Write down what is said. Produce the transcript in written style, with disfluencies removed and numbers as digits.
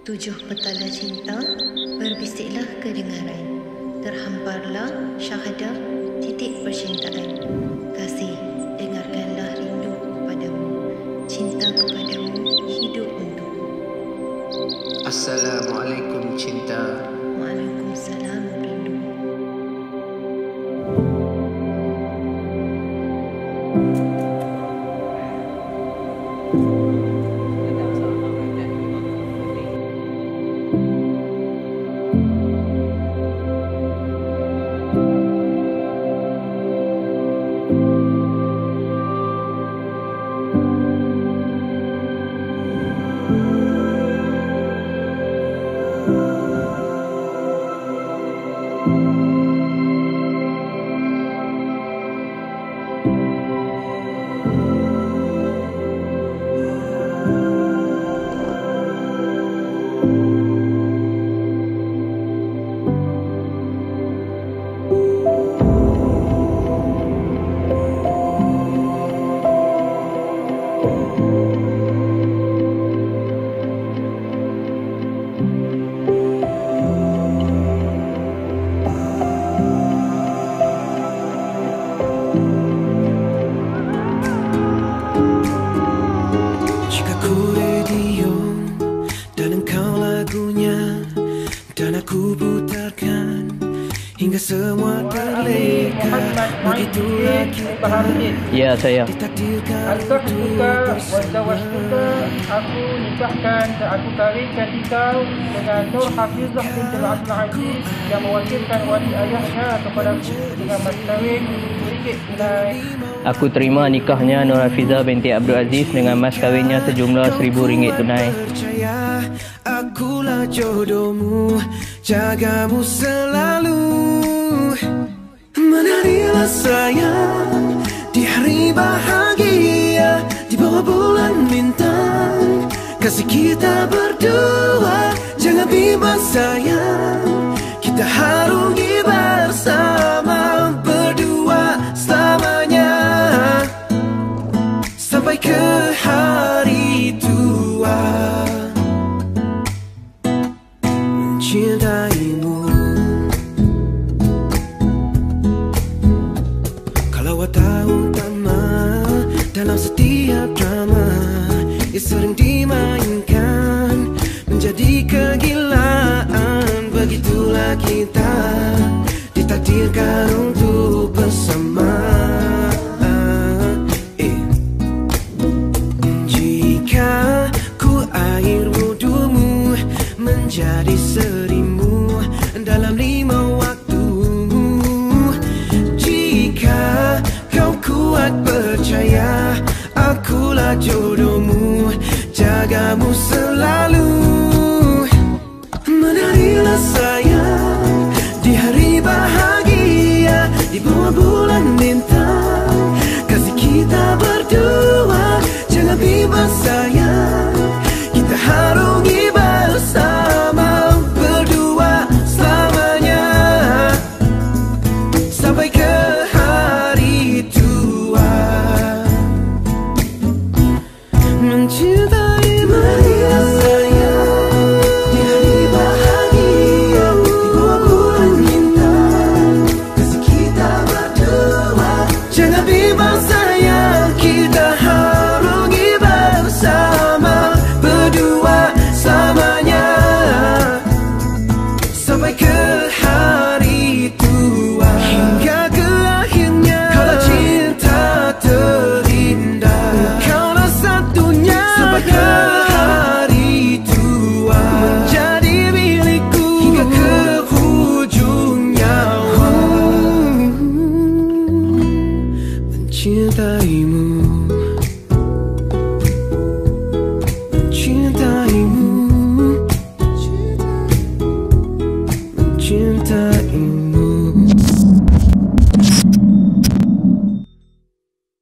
Tujuh petala cinta, berbisiklah kedengaran. Terhamparlah syahadah titik percintaan. Kasih, dengarkanlah rindu kepadamu. Cinta kepadamu, hidup untukmu. Assalamualaikum cinta. Waalaikumsalam rindu. Dan aku putarkan hingga semua terleka. Begitulah kita. Ya, saya. Alkaf suka wazawastuka, aku nikahkan dan aku kawinkan engkau dengan Nur Hafizah binti Abdul Aziz yang mewakilkan wali ayahnya kepadaku dengan mas kahwin RM1 tunai. Aku terima nikahnya Nur Hafizah binti Abdul Aziz dengan mas kahwinnya sejumlah RM1,000 tunai. Akulah jodohmu, jagamu selalu. Menarilah sayang di hari bahagia, di bawah bulan bintang. Kasih kita berdua, jangan bimbang sayang. Kita harungi bersama, berdua selamanya, sampai ke hari tua. Mencintaimu, kalau tahu utama dalam setiap drama yang sering dimainkan menjadi kegilaan. Begitulah kita ditakdirkan untuk bersama. Jika ku air wudumu menjadi seri